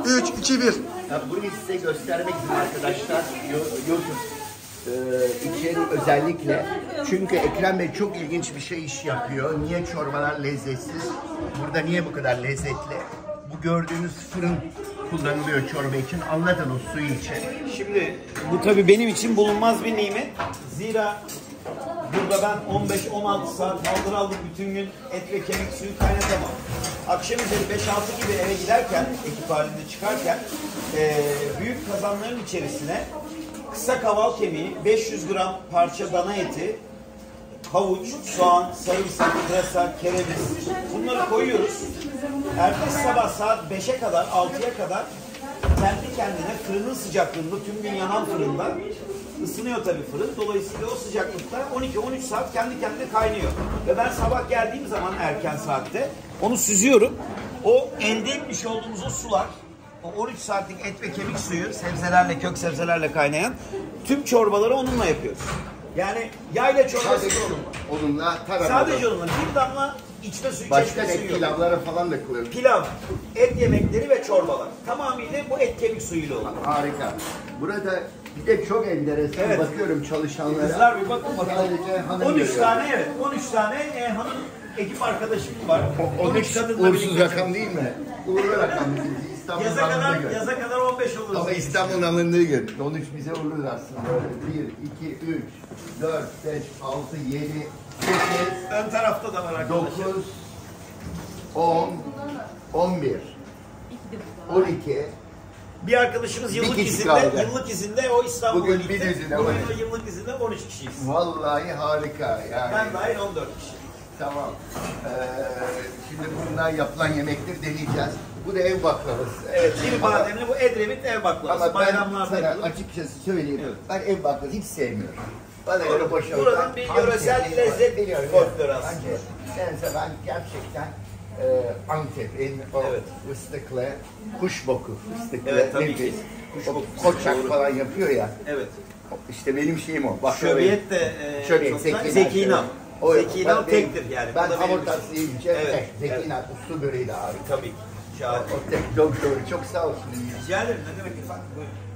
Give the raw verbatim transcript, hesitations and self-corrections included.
üç, iki, bir. Ya bunu size göstermek için arkadaşlar YouTube e, için özellikle. Çünkü Ekrem Bey çok ilginç bir şey iş yapıyor. Niye çorbalar lezzetsiz? Burada niye bu kadar lezzetli? Bu gördüğünüz fırın kullanılıyor çorba için. Anlatın o suyu için. Şimdi bu tabii benim için bulunmaz bir nimet. Zira burada ben on beş on altı saat aldır aldır bütün gün et ve kemik suyu kaynatamam. Akşam üzeri beş altı gibi eve giderken, ekip halinde çıkarken e, büyük kazanların içerisine kısa kaval kemiği, beş yüz gram parça dana eti, havuç, soğan, sarımsak, pırasa, kereviz bunları koyuyoruz. Ertesi sabah saat beşe kadar, altıya kadar kendi kendine fırının sıcaklığında, tüm gün yanan fırında ısınıyor tabii fırın. Dolayısıyla o sıcaklıkta on iki on üç saat kendi kendine kaynıyor. Ve ben sabah geldiğim zaman erken saatte onu süzüyorum. O elde etmiş olduğumuz o sular, o on üç saatlik et ve kemik suyu, sebzelerle, kök sebzelerle kaynayan tüm çorbaları onunla yapıyoruz. Yani yayla çorbası da onunla. Onunla tabii. Sadece onunla. Bir damla içme suyu, başka çeşme et suyu yok. pilavlara falan da kullanıyoruz. Pilav, et yemekleri ve çorbalar. Tamamıyla bu et kemik suyuyla olan. Harika. Burada bir de çok enteresan Evet. bakıyorum çalışanlara. Kızlar bir bakın bakalım. Sadece hanım on üç görüyorum. tane evet. on üç tane e, hanım ekip arkadaşım var. on üç kadınla uğursuz birlikte rakam değil mi? Uğurlu rakam. İstanbul'un Yaza kadar, alındığı gün. yaza kadar on beş olur. Ama İstanbul'un alındığı gün. on üç bize uğurlu aslında. bir, iki, üç, dört, beş, altı, yedi, sekiz, Ön tarafta da var arkadaşlar. dokuz, on, on bir, on iki. Bir arkadaşımız yıllık Bir kişi izinde, kaldı. yıllık izinde o İstanbul'a Bugün gitti. bir izinde Bugün var. o yıllık izinde on üç kişiyiz. Vallahi harika. Yani. Ben dahil on dört kişi. Tamam. Ee, şimdi bunlar yapılan yemekleri deneyeceğiz. Bu da ev baklavası. Evet, bir Ama- bademli bu Edremit ev baklavası. Ama ben Bayramlarda sana yapılır. açıkçası söyleyeyim. Evet. Ben ev baklavası hiç sevmiyorum. Bana Doğru. göre boş ver. Buranın Ben bir Antep'liyim. yöresel lezzet Biliyorum. folkloru aslında. Bence Neyse ben gerçekten e, Antep'in o Evet. fıstıklı, kuş boku fıstıklı, Evet, tabii nefis. ki. Kuş O boku fıstığı, koçak doğru. falan yapıyor ya. Evet. İşte benim şeyim o. Bak, Şöbiyet de e, Şöbiyet, çok Zeki güzel. İnan. Zeki İnan. O- Zeki İnan ben- tektir yani. Ben Bu da benim hamur için. tatlısı yiyince Evet, evet, Zeki evet. İnan uslu böreği de harika. Tabii ki. Şahane. O tek çok doğru. Çok sağ olsun. Rica ederim. Ne demek efendim? Buyurun.